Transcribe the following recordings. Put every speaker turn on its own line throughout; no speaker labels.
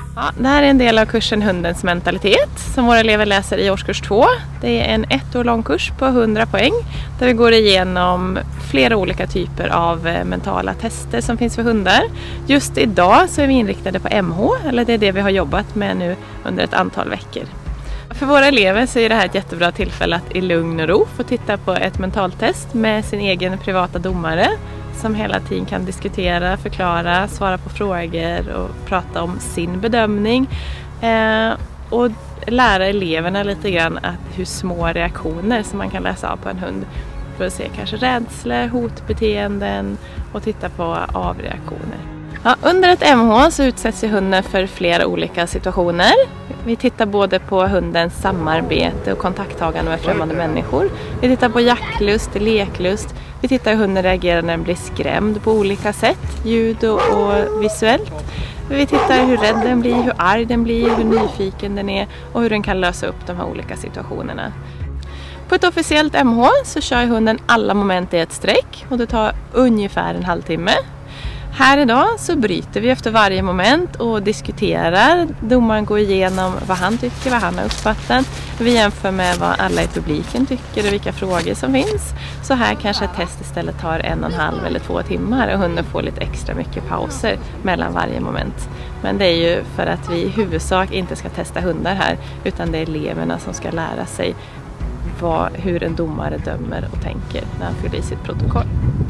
Ja, det här är en del av kursen Hundens mentalitet som våra elever läser i årskurs 2. Det är en 1 år lång kurs på 100 poäng där vi går igenom flera olika typer av mentala tester som finns för hundar. Just idag så är vi inriktade på MH, eller det är det vi har jobbat med nu under ett antal veckor. För våra elever så är det här ett jättebra tillfälle att i lugn och ro få titta på ett mentaltest med sin egen privata domare som hela tiden kan diskutera, förklara, svara på frågor och prata om sin bedömning. Och lära eleverna lite grann hur små reaktioner som man kan läsa av på en hund. För att se kanske rädsla, hotbeteenden och titta på avreaktioner. Ja, under ett MH så utsätts ju hunden för flera olika situationer. Vi tittar både på hundens samarbete och kontakttagande med främmande människor. Vi tittar på jaktlust, leklust. Vi tittar hur hunden reagerar när den blir skrämd på olika sätt, ljud och visuellt. Vi tittar hur rädd den blir, hur arg den blir, hur nyfiken den är och hur den kan lösa upp de här olika situationerna. På ett officiellt MH så kör hunden alla moment i ett streck och det tar ungefär en halvtimme. Här idag så bryter vi efter varje moment och diskuterar. Domaren går igenom vad han tycker, vad han har uppfattat. Vi jämför med vad alla i publiken tycker och vilka frågor som finns. Så här kanske ett test istället tar 1,5 eller 2 timmar och hunden får lite extra mycket pauser mellan varje moment. Men det är ju för att vi i huvudsak inte ska testa hundar här utan det är eleverna som ska lära sig hur en domare dömer och tänker när han fyller i sitt protokoll.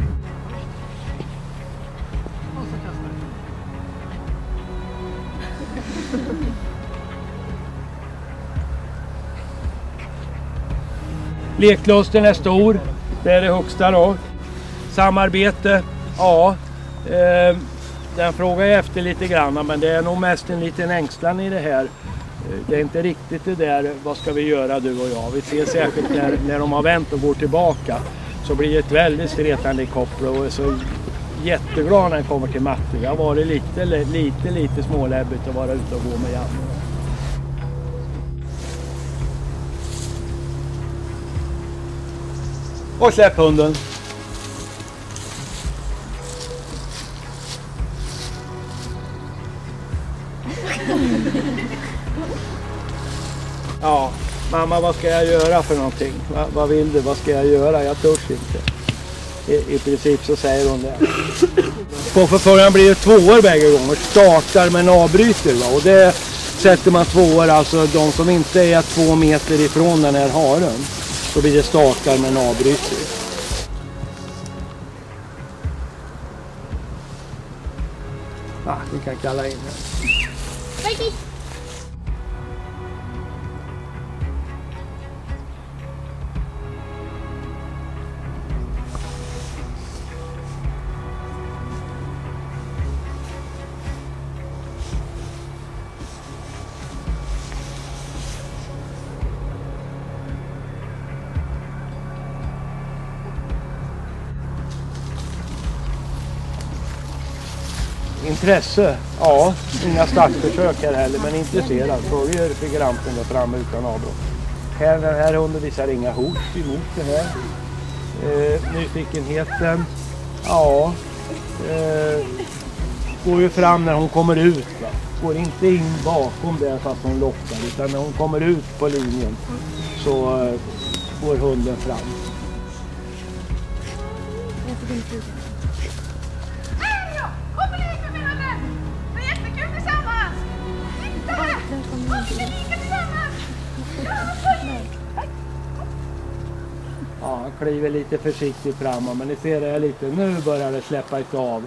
Leklusten är stor, det är det högsta då. Samarbete, ja, den frågar jag efter lite grann, men det är nog mest en liten ängslan i det här. Det är inte riktigt det där, vad ska vi göra du och jag? Vi ser särskilt när de har vänt och går tillbaka så blir det ett väldigt stretande i koppel och är så jätteglad när den kommer till matte. Jag har varit lite småläbbigt att vara ute och gå med Janne. Och släpp hunden. Ja, mamma vad ska jag göra för någonting? Vad vill du? Vad ska jag göra? Jag törs inte. I princip så säger hon det. På förföraren blir det 2 år bägge gånger. Startar med en avbryter va? Och det sätter man 2 år, alltså de som inte är 2 meter ifrån den här haren. Så blir det startar med en avbryter. Vi kan kalla in det. Intresse? Ja, inga startförsök här heller, men intresserad. Följer figuranten där framme utan avbrott. Den här hunden visar inga hot emot det här. Nyfikenheten, ja, går ju fram när hon kommer ut. Va? Går inte in bakom det fast hon lockar, utan när hon kommer ut på linjen så går hunden fram. Ja, han kliver lite försiktigt framåt, men ni ser det lite. Nu börjar det släppa ett av.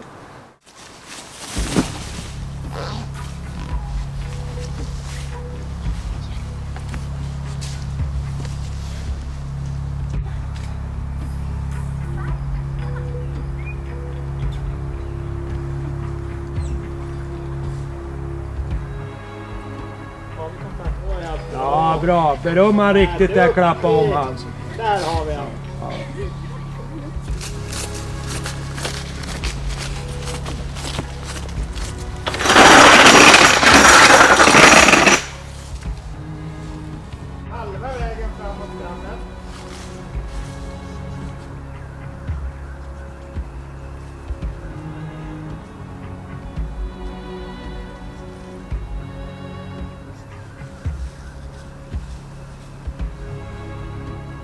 Ja, bra. Berömma han riktigt där, klappa om hans.
Där har vi han.
Ja.
Halva vägen framåt grannet.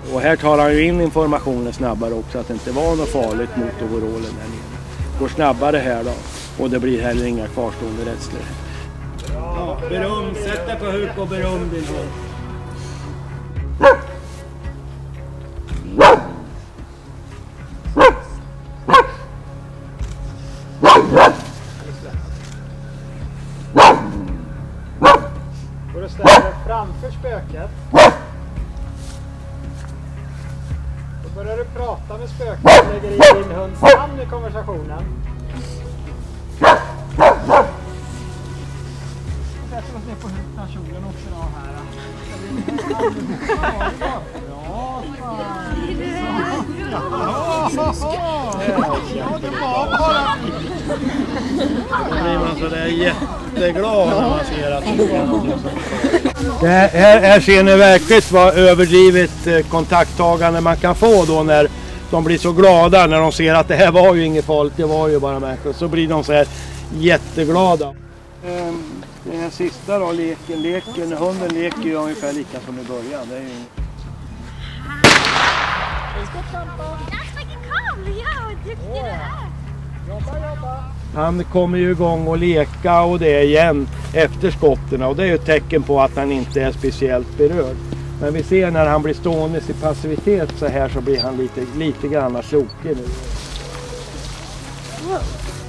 Och här tar han ju in informationen snabbare också, att det inte var något farligt mot overallen där nere. Går snabbare här då, och det blir heller inga kvarstående rädslor. Ja, beröm, sätt dig på huk och beröm din hund.
Går du ställa dig framför spöket? Då börjar du prata med spöket och lägger in din hunds namn i konversationen. Sätter oss ner på kjolen också då här. Bra,
Då blir man så där jätteglad när man ser att här ser ni verkligt vad överdrivet kontakttagande man kan få då när de blir så glada när de ser att det här var ju inget farligt, det var ju bara människor. Så blir de så här jätteglada. Den sista då, leken. Hunden leker ju ungefär lika som i början. Det är ju... Han kommer ju igång och leka och det igen efter skotten, och det är ju ett tecken på att han inte är speciellt berörd. Men vi ser när han blir stående i passivitet så här, så blir han lite grann slokig nu.